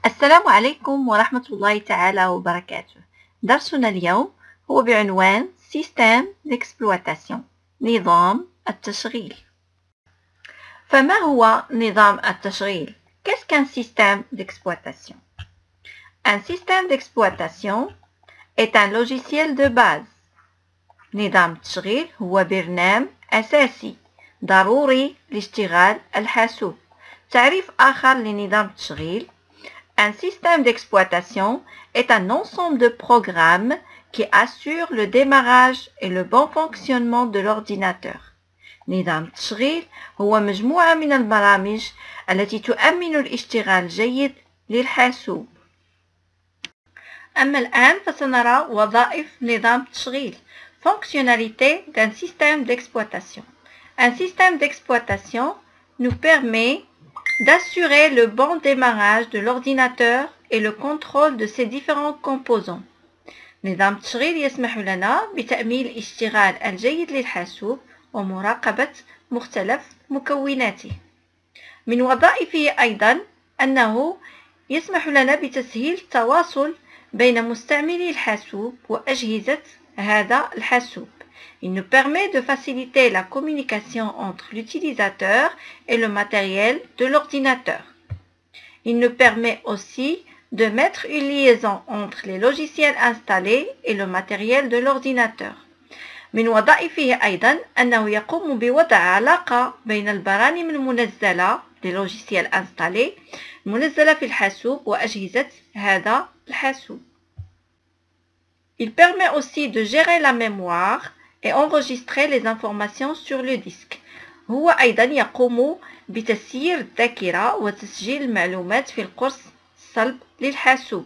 السلام عليكم ورحمة الله تعالى وبركاته. درسنا اليوم هو بعنوان Système d'exploitation، نظام التشغيل. فما هو نظام التشغيل؟ Qu'est-ce qu'un système d'exploitation? Un système d'exploitation est un logiciel de base. نظام التشغيل هو برنامج أساسي ضروري لاشتغال الحاسوب. تعريف آخر لنظام التشغيل: un système d'exploitation est un ensemble de programmes qui assure le démarrage et le bon fonctionnement de l'ordinateur. نظام التشغيل هو مجموعة من البرامج التي تؤمن الاشتغال الجيد للحاسوب. أما الآن فسنرى وظائف نظام التشغيل. Fonctionnalité d'un système d'exploitation. Un système d'exploitation nous permet d'assurer le bon démarrage de l'ordinateur et le contrôle de ses différents composants. نظام التشغيل يسمح لنا بتأمين الاشتغال الجيد للحاسوب ومراقبة مختلف مكوناته. من وظائفه أيضا أنه يسمح لنا بتسهيل التواصل بين مستعملي الحاسوب وأجهزة هذا الحاسوب. Il nous permet de faciliter la communication entre l'utilisateur et le matériel de l'ordinateur. Il nous permet aussi de mettre une liaison entre les logiciels installés et le matériel de l'ordinateur. من وظائفه أيضا أنه يقوم بوضع علاقة بين البرامج المنزلة les logiciels installés المنزلة في الحاسوب وأجهزة هذا الحاسوب. Il permet aussi de gérer la mémoire et enregistrer les informations sur le disque. هو أيضا يقوم بتسيير الذاكرة وتسجيل المعلومات في القرص الصلب للحاسوب.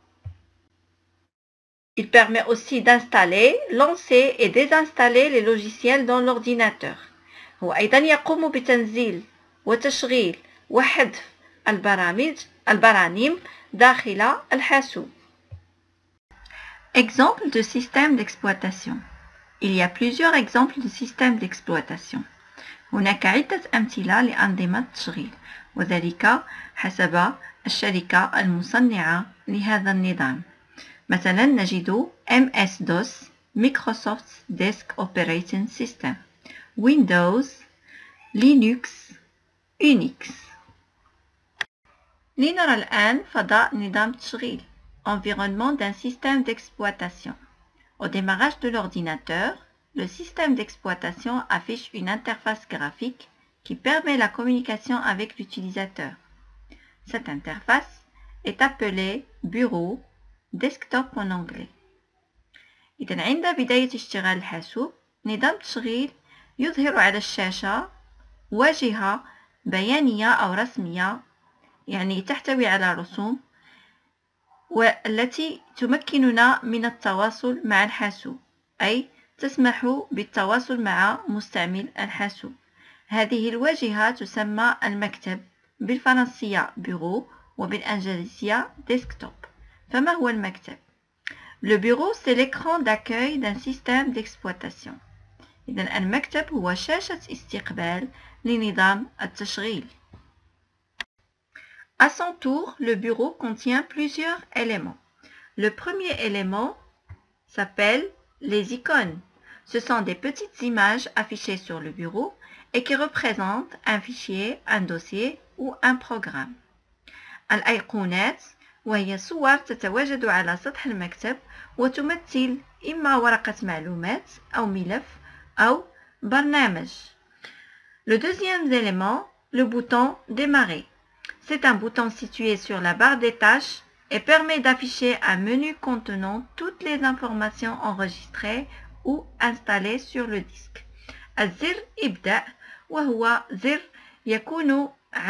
Il permet aussi d'installer, lancer et désinstaller les logiciels dans l'ordinateur. هو أيضا يقوم بتنزيل وتشغيل وحذف البرامج داخل الحاسوب. Exemple de système d'exploitation. Il y a plusieurs exemples de systèmes d'exploitation. هناك عدة أمثلة لأنظمة التشغيل وذلك حسب الشركة المصنعة لهذا النظام. مثلا نجد MS-DOS Microsoft Disk Operating System، Windows، Linux، Unix. لنرى الآن فضاء نظام التشغيل environnement d'un système d'exploitation. Au démarrage de l'ordinateur, le système d'exploitation affiche une interface graphique qui permet la communication avec l'utilisateur. Cette interface est appelée bureau, desktop en anglais. إذن عند بداية اشتغال الحاسوب، نظام التشغيل يظهر على الشاشة واجهة بيانية أو رسمية، يعني تحتوي على رسوم والتي تمكننا من التواصل مع الحاسوب، أي تسمح بالتواصل مع مستعمل الحاسوب. هذه الواجهة تسمى المكتب، بالفرنسية bureau وبالإنجليزية desktop. فما هو المكتب؟ Le bureau c'est l'écran d'accueil d'un système d'exploitation. إذن المكتب هو شاشة استقبال لنظام التشغيل. À son tour, le bureau contient plusieurs éléments. Le premier élément s'appelle les icônes. Ce sont des petites images affichées sur le bureau et qui représentent un fichier, un dossier ou un programme. الأيقونات وهي صور تتواجد على سطح المكتب وتمثل إما ورقة معلومات أو ملف أو برنامج. Le deuxième élément, le bouton démarrer. C'est un bouton situé sur la barre des tâches et permet d'afficher un menu contenant toutes les informations enregistrées ou installées sur le disque. الزر ابدأ وهو زر يكون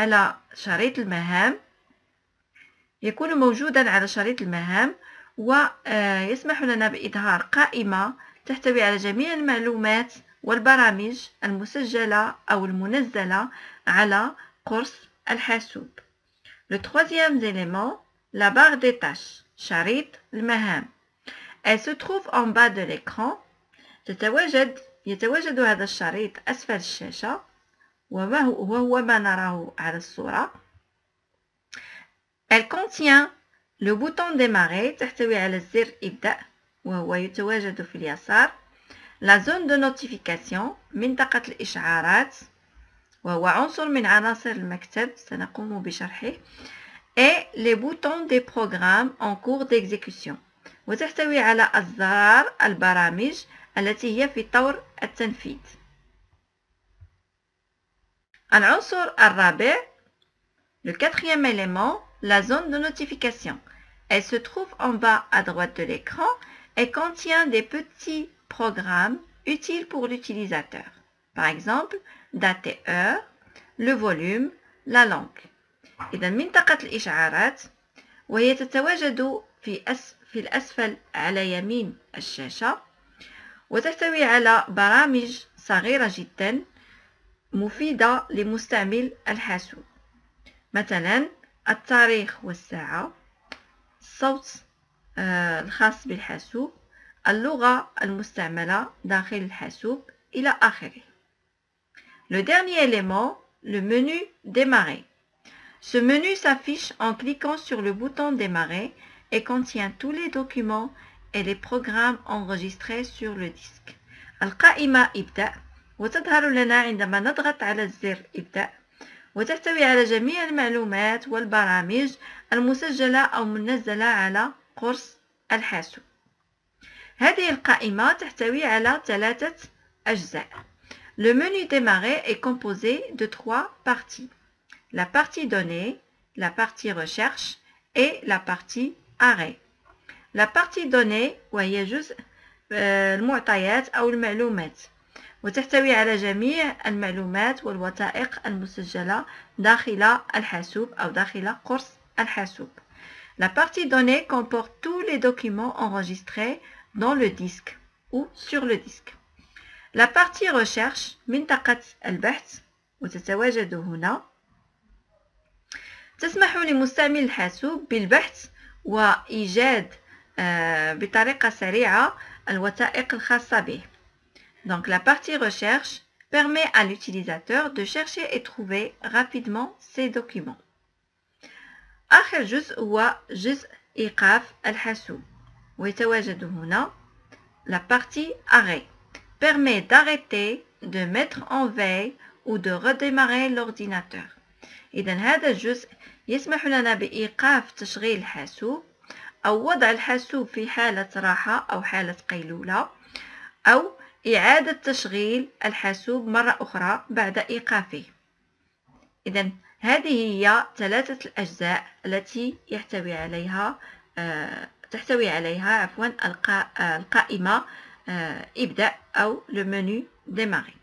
موجودا على شريط المهام ويسمح لنا بإظهار قائمة تحتوي على جميع المعلومات والبرامج المسجلة أو المنزلة على قرص الحاسوب. Le troisième élément, la barre des tâches, شريط المهام. Elle se trouve en bas de l'écran. يتواجد هذا الشريط أسفل الشاشة وهو ما نراه على الصورة. Elle contient le bouton démarrer تحتوي على الزر ابدأ وهو يتواجد في اليسار. La zone de notification منطقة الإشعارات وهو عنصر من عناصر المكتب سنقوم بشرحه. Et les boutons des programmes en cours d'exécution وتحتوي على أزرار البرامج التي هي في طور التنفيذ. العنصر الرابع le quatrième élément, la zone de notification. Elle se trouve en bas à droite de l'écran et contient des petits programmes utiles pour l'utilisateur. Par exemple, date et heure, le volume, la langue. إذا منطقة الإشعارات وهي تتواجد في الأسفل على يمين الشاشة وتحتوي على برامج صغيرة جدا مفيدة لمستعمل الحاسوب. مثلا التاريخ والساعة، الصوت الخاص بالحاسوب، اللغة المستعملة داخل الحاسوب إلى آخره. Le dernier élément, le menu démarrer. Ce menu s'affiche en cliquant sur le bouton démarrer et contient tous les documents et les programmes enregistrés sur le disque. القائمة ابدأ وتظهر لنا عندما نضغط على الزر ابدأ وتحتوي على جميع المعلومات والبرامج المسجلة أو منزلة على قرص الحاسوب. هذه القائمة تحتوي على 3 أجزاء. Le menu démarrer est composé de 3 parties. La partie données, la partie recherche et la partie arrêt. La partie données وهي جزء المعطيات أو المعلومات وتحتوي على جميع المعلومات والوثائق المسجلة داخل الحاسوب أو داخل قرص الحاسوب. La partie données comporte tous les documents enregistrés dans le disque ou sur le disque. La partie recherche منطقة البحث وتتواجد هنا تسمح لمستعمل الحاسوب بالبحث وإيجاد بطريقة سريعة الوثائق الخاصة به. Donc la partie recherche permet à l'utilisateur de chercher et trouver rapidement ces documents. آخر جزء هو جزء إيقاف الحاسوب ويتواجد هنا. La partie arrêt permet d'arrêter, de mettre en veille ou de redémarrer l'ordinateur. إذا هذا الجزء يسمح لنا بإيقاف تشغيل الحاسوب أو وضع الحاسوب في حالة راحة أو حالة قيلولة أو إعادة تشغيل الحاسوب مرة أخرى بعد إيقافه. إذا هذه هي 3 الأجزاء التي تحتوي عليها القائمة ابدأ أو le menu démarrer.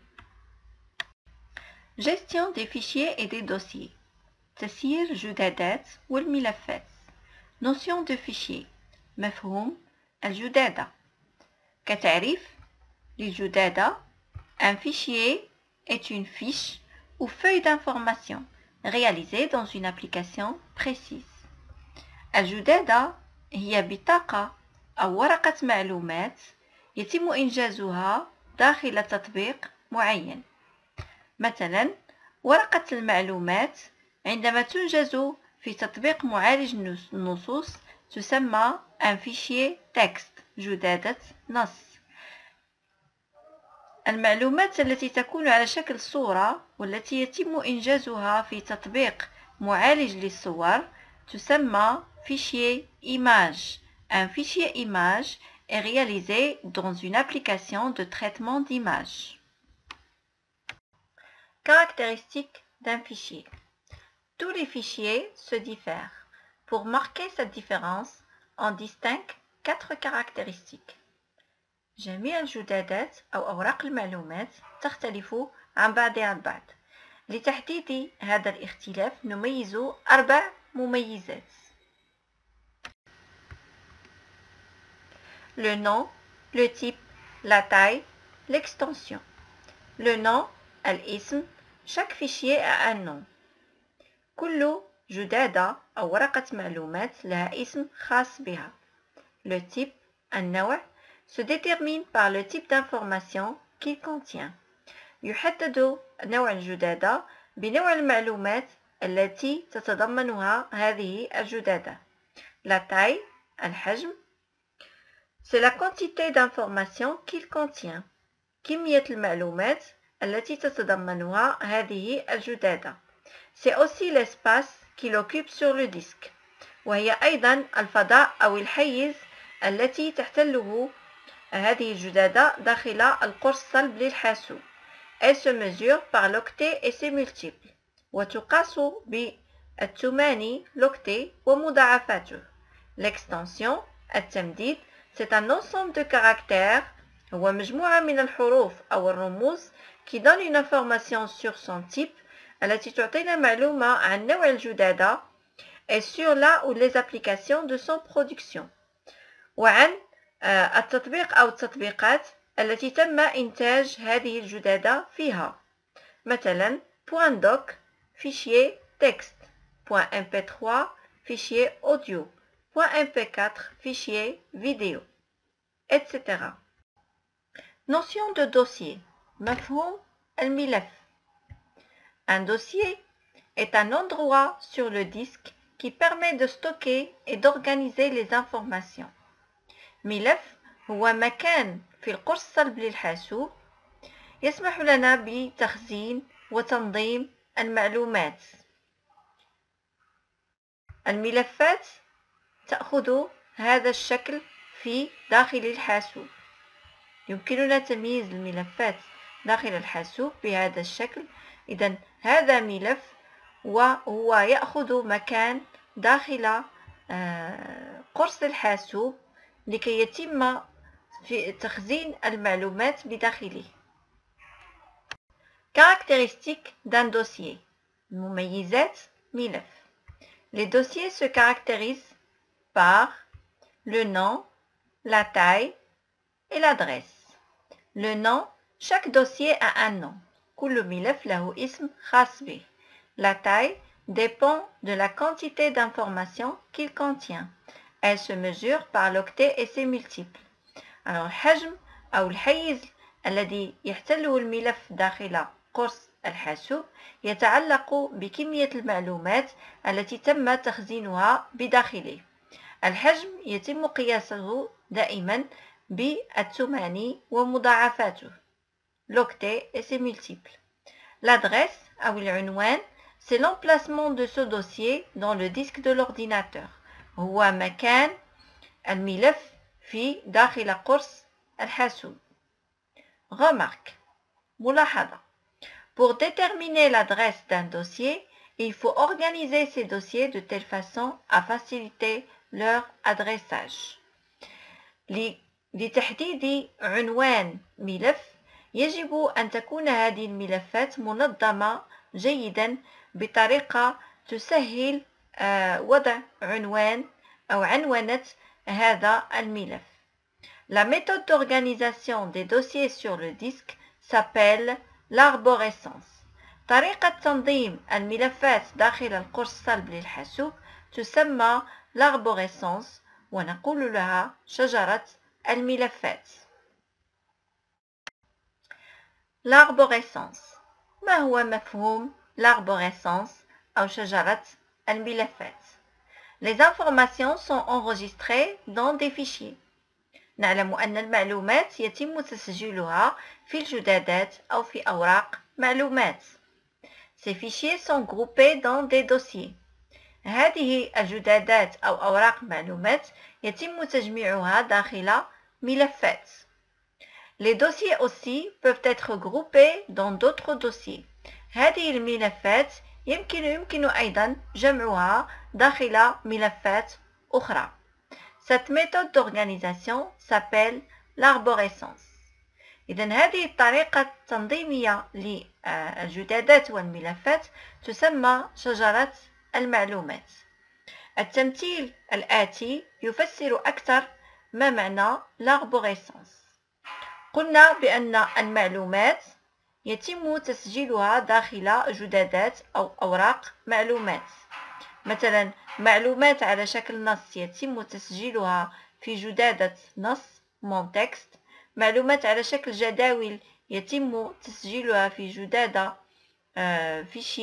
Gestion des fichiers et des dossiers. تسيير الجدادات والملفات. Notion de fichier. مفهوم الجدادة. كتعريف للجدادة، un fichier est une fiche ou feuille d'information réalisée dans une application précise. الجدادة هي بطاقة أو ورقة معلومات يتم إنجازها داخل تطبيق معين. مثلا ورقة المعلومات عندما تنجز في تطبيق معالج النصوص تسمى un fichier texte جدادة نص. المعلومات التي تكون على شكل صورة والتي يتم إنجازها في تطبيق معالج للصور تسمى fichier image. Un fichier image est réalisé dans une application de traitement d'images. Caractéristiques d'un fichier. Tous les fichiers se diffèrent. Pour marquer cette différence, on distingue 4 caractéristiques. جميع الجدادات أو أوراق المعلومات تختلف عن بعضها البعض. لتحديد هذا الاختلاف نميز 4 مميزات. Le nom, le type, la taille, l'extension. Le nom, الاسم. Chaque fichier a un nom. كل جدادة أو ورقة معلومات لها اسم خاص بها. Le type, النوع, se détermine par le type d'information qu'il contient. يحدد نوع الجدادة بنوع المعلومات التي تتضمنها هذه الجدادة. La taille, الحجم, c'est la quantité d'informations qu'il contient. كمية المعلومات التي تتضمنها هذه الجدادة. C'est aussi l'espace qu'il occupe sur le disque. وهي أيضا الفضاء أو الحيز التي تحتله هذه الجدادة داخل القرص الصلب للحاسوب. Elle se mesure par l'octet et ses multiples. وتقاس بالثماني l'octet ومضاعفاته. L'extension, التمديد, c'est un ensemble de caractères, هو مجموعة من الحروف أو الرموز qui donne une information sur son type, التي تعطينا معلومة عن نوع الجدادة et sur la ou les applications de son production. وعن التطبيق أو التطبيقات التي تم إنتاج هذه الجدادة فيها. مثلا .doc fichier texte, .mp3 fichier audio, .mp4 fichier vidéo, etc. Notion de dossier. مفهوم الملف. Un dossier est un endroit sur le disque qui permet de stocker et d'organiser les informations. ملف هو مكان في القرص الصلب للحاسوب يسمح لنا بتخزين وتنظيم المعلومات. الملفات تأخذ هذا الشكل في داخل الحاسوب. يمكننا تمييز الملفات داخل الحاسوب بهذا الشكل. إذن هذا ملف وهو يأخذ مكان داخل قرص الحاسوب لكي يتم في تخزين المعلومات بداخله. Caractéristiques d'un dossier. مميزات ملف. Les dossiers se caractérisent par le nom, la taille et l'adresse. Le nom, chaque dossier a un nom. كل ملف له اسم خاص به. La taille dépend de la quantité d'informations qu'il contient. Elle se mesure par l'octet et ses multiples. Alors, الحجم أو الحيز الذي يحتله الملف داخل قرص الحاسوب يتعلق بكمية المعلومات التي تم تخزينها بداخله. الحجم يتم قياسه دائما بالثماني ومضاعفاته. L'octet et ses multiples. L'adresse أو العنوان c'est l'emplacement de ce dossier dans le disque de l'ordinateur. هو مكان الملف في داخل قرص الحاسوب. Remarque. ملاحظة. Pour déterminer l'adresse d'un dossier, il faut organiser ces dossiers de telle façon à faciliter leur adressage. لتحديد عنوان ملف يجب أن تكون هذه الملفات منظمة جيدا بطريقة تسهل وضع عنوان أو عنونة هذا الملف. La méthode d'organisation des dossiers sur le disque s'appelle l'arborescence. طريقة تنظيم الملفات داخل القرص الصلب للحاسوب تسمى l'arborescence ونقول لها شجرة الملفات. L'arborescence. ما هو مفهوم l'arborescence أو شجرة الملفات؟ Les informations sont enregistrées dans des fichiers. نعلم أن المعلومات يتم تسجيلها في الجدادات أو في أوراق معلومات. Ces fichiers sont groupés dans des dossiers. هذه الجدادات أو أوراق معلومات يتم تجميعها داخل ملفات. Les dossiers aussi peuvent être groupés dans d'autres dossiers. هذه الملفات يمكن أيضا جمعها داخل ملفات أخرى. Cette méthode d'organisation s'appelle l'arborescence. إذن هذه الطريقة التنظيمية للجدادات والملفات تسمى شجرة المعلومات. التمثيل الآتي يفسر أكثر ما معنى l'arborescence. قلنا بأن المعلومات يتم تسجيلها داخل جدادات أو أوراق معلومات. مثلا معلومات على شكل نص يتم تسجيلها في جدادة نص mon texte. معلومات على شكل جداول يتم تسجيلها في جدادة fichier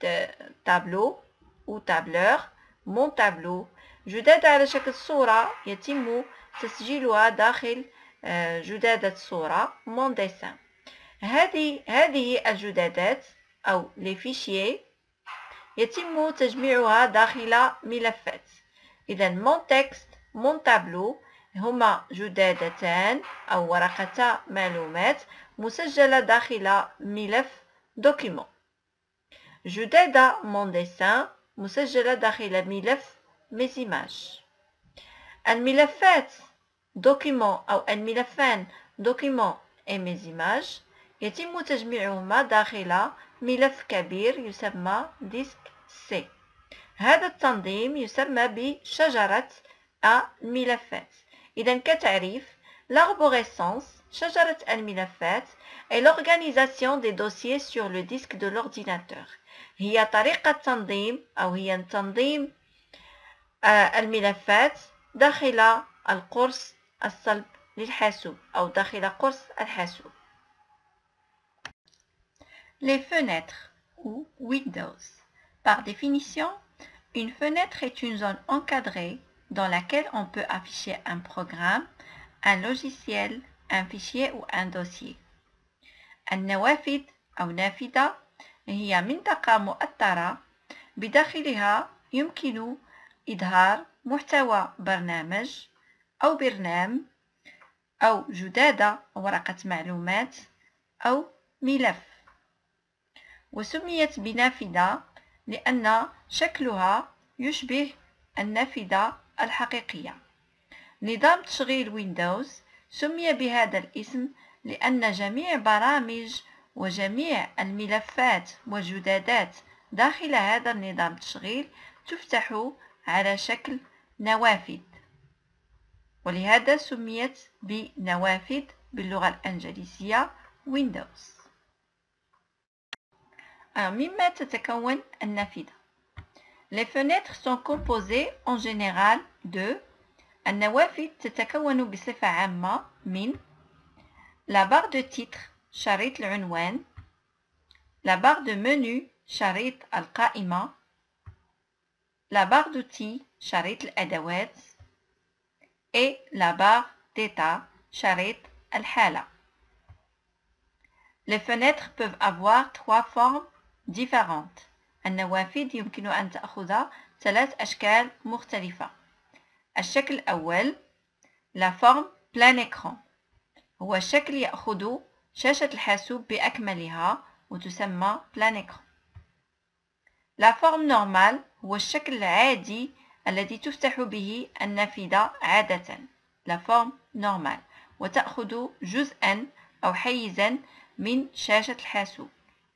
تابلو أو تابلور مون تابلو جدادة على شكل صورة يتم تسجيلها داخل جدادة صورة مون ديسان. هذه الجدادات أو لي فيشيي يتم تجميعها داخل ملفات. إذا مون تكست مون تابلو هما جدادتان أو ورقتا معلومات مسجلة داخل ملف دوكيمون. جدادة مون ديسان مسجلة داخل ملف ميز إيماج. الملفات دوكيمون أو الملفان دوكيمون et mes images يتم تجميعهما داخل ملف كبير يسمى ديسك سي. هذا التنظيم يسمى بشجرة الملفات. إذا كتعريف l'arborescence شجرة الملفات est l'organisation des dossiers sur le disque de l'ordinateur. هي طريقة تنظيم أو هي تنظيم الملفات داخل القرص الصلب للحاسوب أو داخل قرص الحاسوب. Les fenêtres ou windows. Par définition, une fenêtre est une zone encadrée dans laquelle on peut afficher un programme, un logiciel, un fichier ou un dossier. النوافذ أو نافذة هي منطقة مؤطرة بداخلها يمكن إظهار محتوى برنامج أو برنامج أو جدادة ورقة معلومات أو ملف. وسميت بنافذة لأن شكلها يشبه النافذة الحقيقية. نظام تشغيل ويندوز سمي بهذا الاسم لأن جميع برامج وجميع الملفات والجدادات داخل هذا النظام التشغيل تفتح على شكل نوافذ، ولهذا سميت بنوافذ باللغة الإنجليزية Windows. مما تتكون النافذة. Les fenêtres sont composées en général de النوافذ تتكون بصفة عامة من la barre de titre شريط العنوان، la barre de menu شريط القائمة، la barre d'outils شريط الأدوات et la barre d'état شريط الحالة. Les fenêtres peuvent avoir trois formes différentes. النوافذ يمكن أن تأخذ ثلاث أشكال مختلفة. الشكل الأول la forme plein écran هو الشكل يأخذ شاشة الحاسوب بأكملها وتسمى plein écran. La forme normale هو الشكل العادي الذي تفتح به النافذة عادة. La forme normale وتأخذ جزءا أو حيزا من شاشة الحاسوب.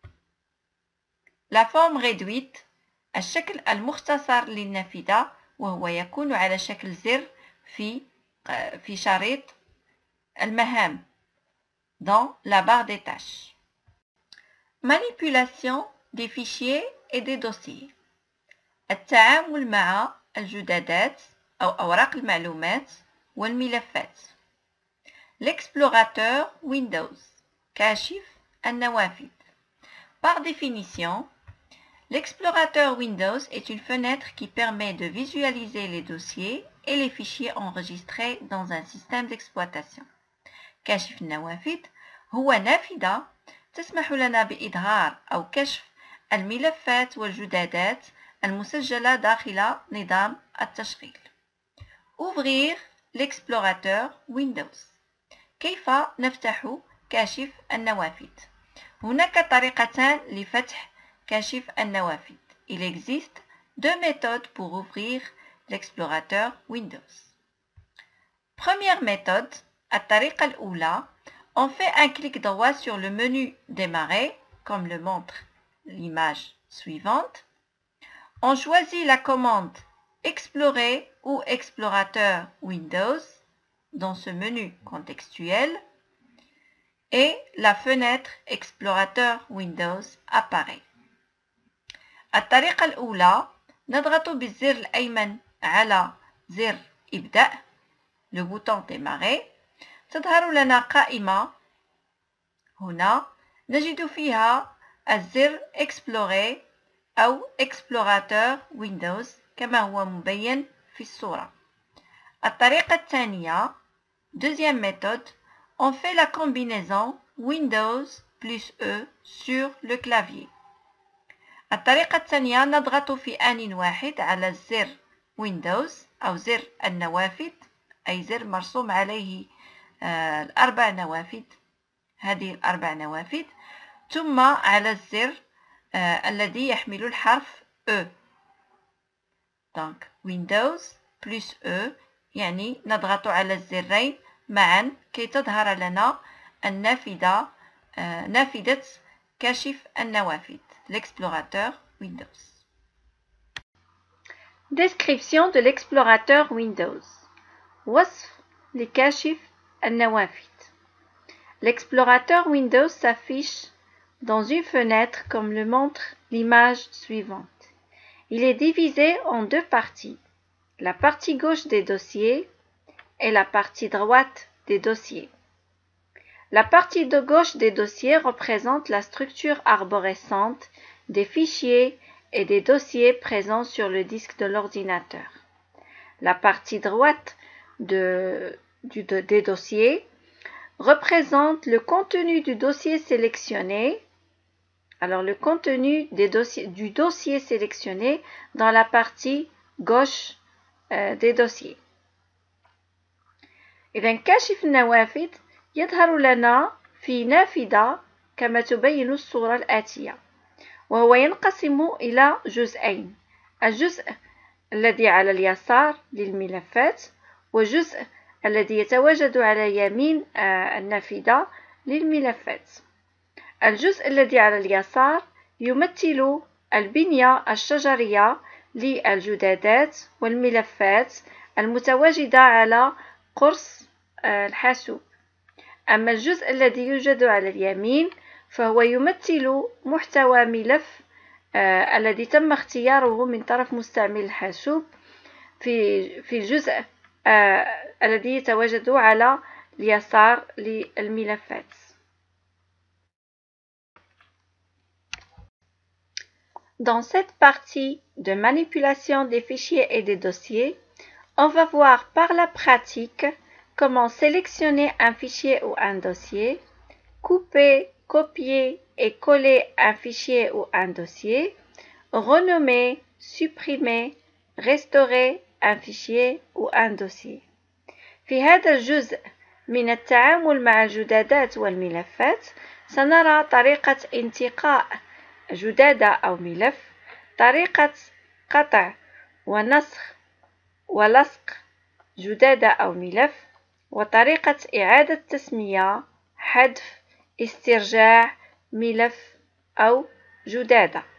La forme réduite الشكل المختصر للنافذة وهو يكون على شكل زر في شريط المهام dans la barre des tâches. Manipulation des fichiers et des dossiers. التعامل مع الجدادات أو أوراق المعلومات والملفات. L'explorateur Windows كاشف النوافذ. Par définition, l'explorateur Windows est une fenêtre qui permet de visualiser les dossiers et les fichiers enregistrés dans un système d'exploitation. كاشف النوافذ هو نافذة تسمح لنا بإظهار أو كشف الملفات والجدادات المسجلة داخل نظام التشغيل. Ouvrir l'explorateur Windows. كيف نفتح كاشف النوافذ؟ هناك طريقتان لفتح كاشف النوافذ. Il existe deux méthodes pour ouvrir l'explorateur Windows. Première méthode, الطريقة الأولى, on fait un clic droit sur le menu démarrer, comme le montre l'image suivante. On choisit la commande Explorer ou Explorateur Windows dans ce menu contextuel et la fenêtre Explorateur Windows apparaît. الطريقة الأولى نضغط بالزر الأيمن على زر إبدأ le bouton démarrer. تظهر لنا قائمة هنا نجد فيها الزر Explorer أو explorateur Windows كما هو مبين في الصورة. الطريقة الثانية deuxième méthode on fait la combinaison Windows plus E sur le clavier. الطريقة الثانية نضغط في آن واحد على زر Windows أو زر النوافذ أي زر مرسوم عليه الأربع نوافذ هذه الأربع نوافذ ثم على الزر الذي يحمل الحرف E. Donc Windows plus E يعني نضغط على الزرين معا كي تظهر لنا النافذة نافذة كاشف النوافذ l'explorateur Windows. Description de l'explorateur Windows. وصف لكاشف النوافذ. L'explorateur Windows s'affiche dans une fenêtre comme le montre l'image suivante. Il est divisé en deux parties, la partie gauche des dossiers et la partie droite des dossiers. La partie de gauche des dossiers représente la structure arborescente des fichiers et des dossiers présents sur le disque de l'ordinateur. La partie droite des dossiers représente le contenu du dossier sélectionné. Alors le contenu du dossier sélectionné dans la partie gauche des dossiers. إذا كاشف النوافذ يظهر لنا في نافذة كما تبين الصورة الآتية وهو ينقسم إلى جزئين الجزء الذي على اليسار للملفات والجزء الذي يتواجد على يمين النافذة للملفات. الجزء الذي على اليسار يمثل البنية الشجرية للجدادات والملفات المتواجدة على قرص الحاسوب. أما الجزء الذي يوجد على اليمين فهو يمثل محتوى ملف الذي تم اختياره من طرف مستعمل الحاسوب في الجزء الذي يتواجد على اليسار للملفات. Dans cette partie de manipulation des fichiers et des dossiers, on va voir par la pratique comment sélectionner un fichier ou un dossier, couper, copier et coller un fichier ou un dossier, renommer, supprimer, restaurer un fichier ou un dossier. في هذا الجزء من التعامل مع الجدادات والملفات سنرى طريقة انتقاء جدادة أو ملف، طريقة قطع ونسخ ولصق جدادة أو ملف، وطريقة إعادة تسمية، حذف، استرجاع ملف أو جدادة.